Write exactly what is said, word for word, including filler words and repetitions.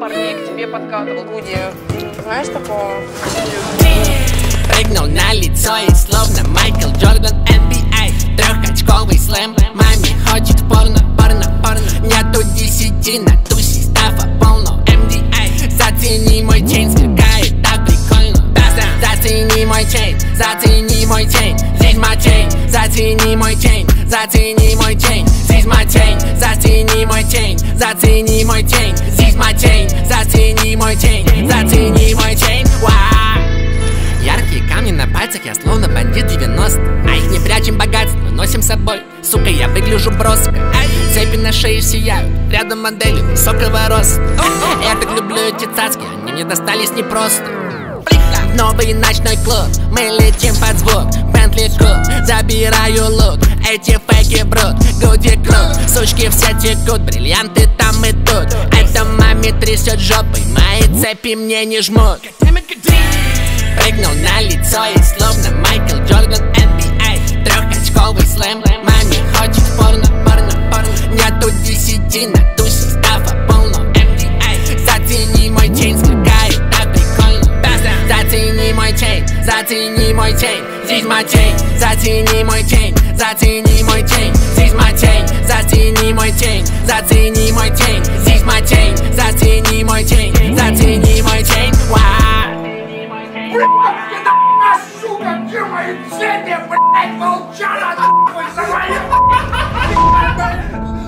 парней к тебе подкатывал? Гуди, знаешь такого? Прыгнул на лицо и словно Майкл Джордан эн би эй. Трехочковый слэм, маме хочет порно, порно, порно. Нету десяти на тусе, стафа полно эм ди эй. Зацени мой чейн, сверкает так прикольно. Зацени мой чейн, зацени мой чейн. Здесь мой чейн, зацени мой чейн. Зацени мой чейн, здесь мой чейн. Зацени мой чейн, зацени мой чейн. Здесь мой чейн, зацени мой чейн. Зацени мой чейн, вау. Яркие камни на пальцах, я словно бандит девяностых. А их не прячем богатство, носим с собой. Сука, я выгляжу броско. Цепи на шее сияют, рядом модели высокого роста. Я так люблю эти цацки, они мне достались непросто. В новый ночной клуб, мы летим под звук. Бентли круг, забираю лук. Эти фейки брут, Гуди крут. Сучки все текут, бриллианты там и тут. Это маме трясет жопой, мои цепи мне не жмут. Прыгнул на лицо и словно Майкл Джордан эн би эй. Трехочковый слэм, маме хочет порно, порно, порно. Нету десяти на тусе, стафа полно эм ди эй. Зацени мой чейн, сверкает так прикольно. Зацени мой чейн, зацени мой чейн. Здесь мой чейн, зацени мой чейн. Зацени мой чейн, здесь мой чейн. Зацени мой чейн, зацени мой чейн. Здесь мой чейн, зацени мой чейн. Зацени мой чейн, вау. Это сука, где мои цепи, блядь, волчара, нахуй, за мои...